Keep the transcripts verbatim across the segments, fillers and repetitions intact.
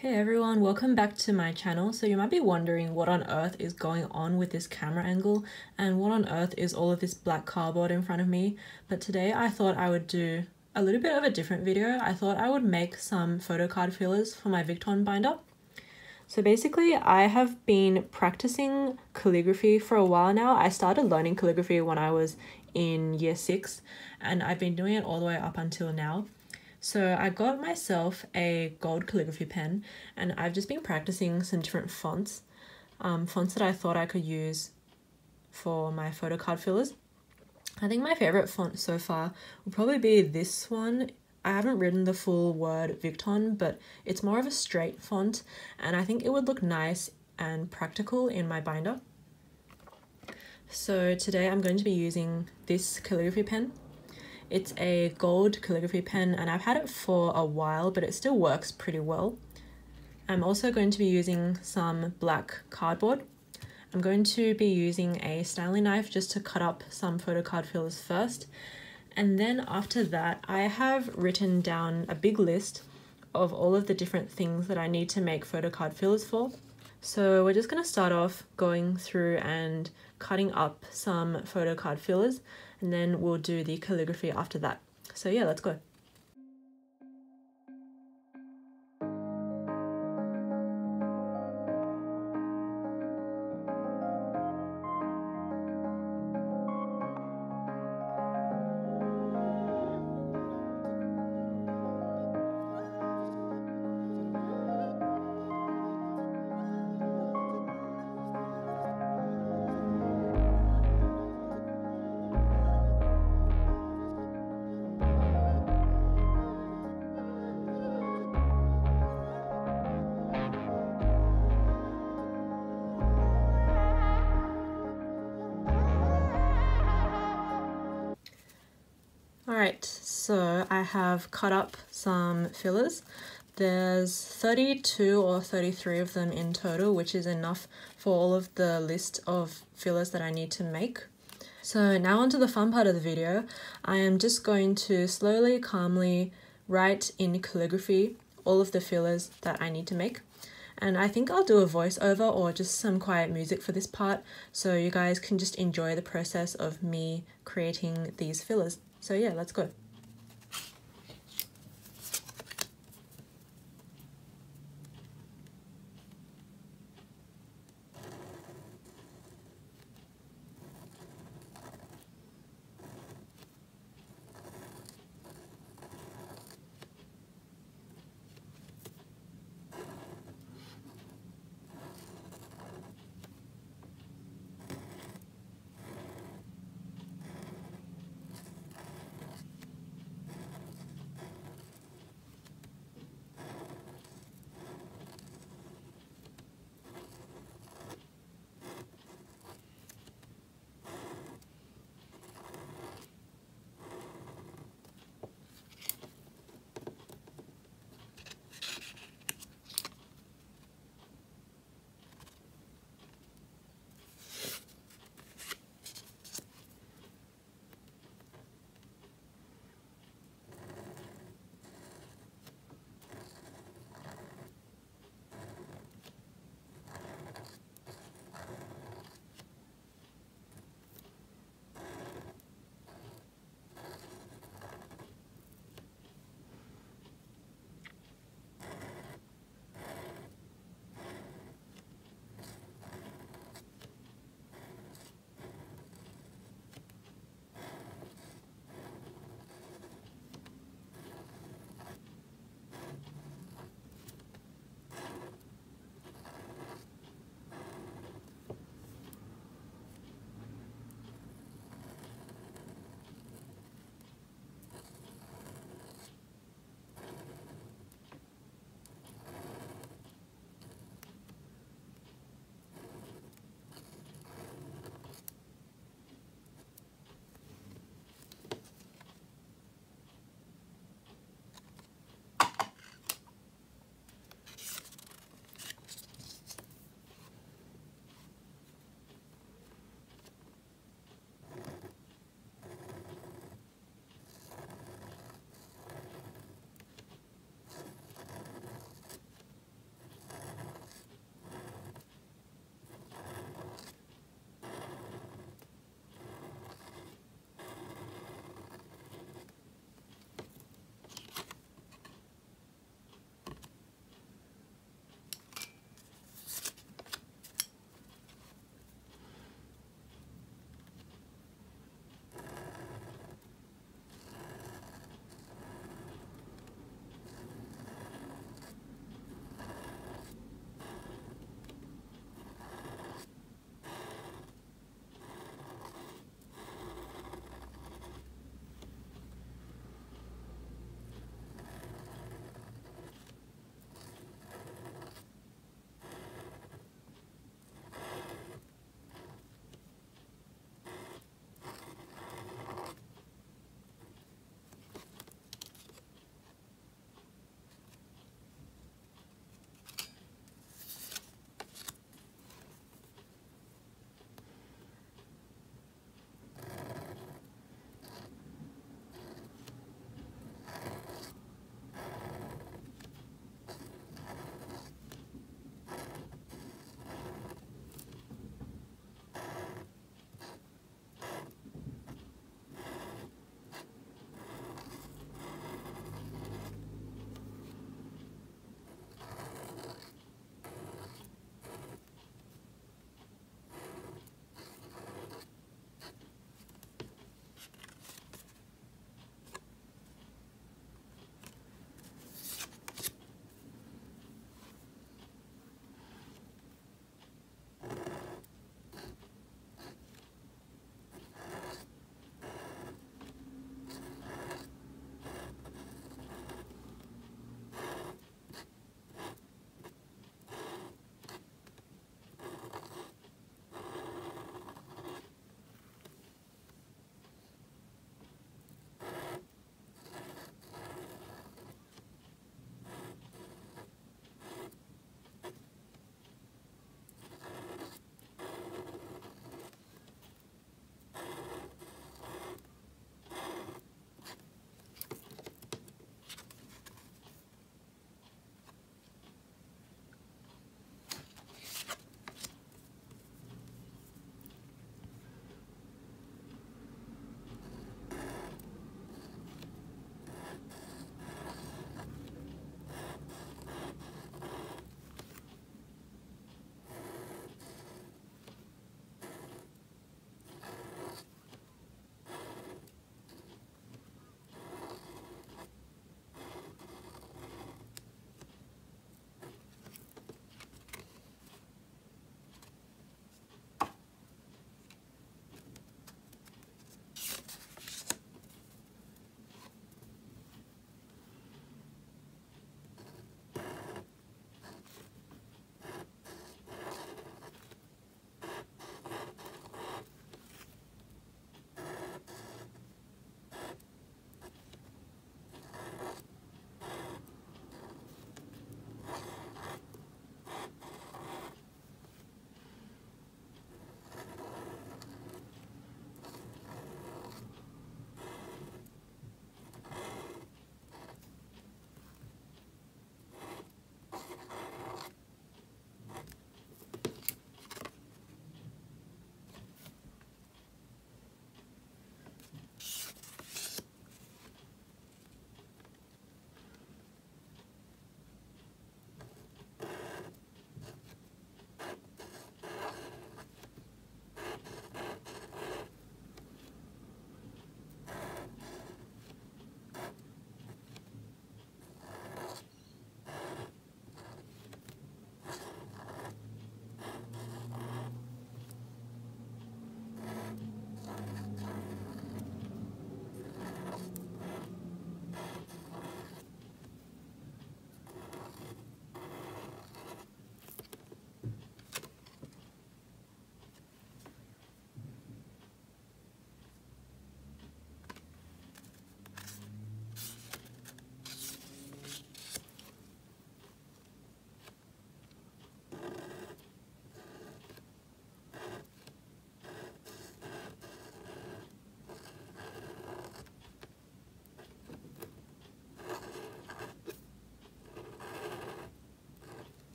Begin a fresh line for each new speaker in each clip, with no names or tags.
Hey everyone, welcome back to my channel. So you might be wondering what on earth is going on with this camera angle and what on earth is all of this black cardboard in front of me. But today I thought I would do a little bit of a different video. I thought I would make some Photocard fillers for my VYEN binder. So basically I have been practicing calligraphy for a while now. I started learning calligraphy when I was in year six and I've been doing it all the way up until now. So I got myself a gold calligraphy pen and I've just been practicing some different fonts, um, fonts that I thought I could use for my Photocard fillers. I think my favorite font so far will probably be this one. I haven't written the full word VYEN, but it's more of a straight font and I think it would look nice and practical in my binder. So today I'm going to be using this calligraphy pen. It's a gold calligraphy pen and I've had it for a while, but it still works pretty well. I'm also going to be using some black cardboard. I'm going to be using a Stanley knife just to cut up some Photocard fillers first. And then after that, I have written down a big list of all of the different things that I need to make Photocard fillers for. So we're just going to start off going through and cutting up some Photocard fillers, and then we'll do the calligraphy after that. So yeah, let's go. Alright, so I have cut up some fillers. There's thirty-two or thirty-three of them in total, which is enough for all of the list of fillers that I need to make. So now onto the fun part of the video. I am just going to slowly, calmly write in calligraphy all of the fillers that I need to make. And I think I'll do a voiceover or just some quiet music for this part, so you guys can just enjoy the process of me creating these fillers. So yeah, let's go.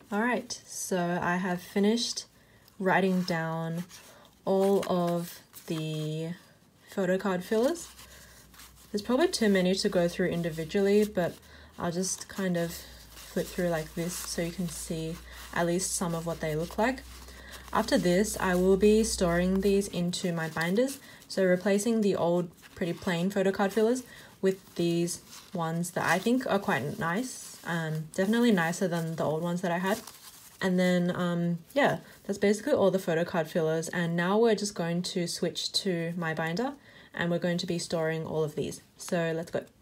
Alright, so I have finished writing down all of the Photocard fillers. There's probably too many to go through individually, but I'll just kind of flip through like this so you can see at least some of what they look like. After this, I will be storing these into my binders, so replacing the old pretty plain Photocard fillers with these ones that I think are quite nice, um, definitely nicer than the old ones that I had. And then, um, yeah, that's basically all the Photocard fillers, and now we're just going to switch to my binder and we're going to be storing all of these. So let's go.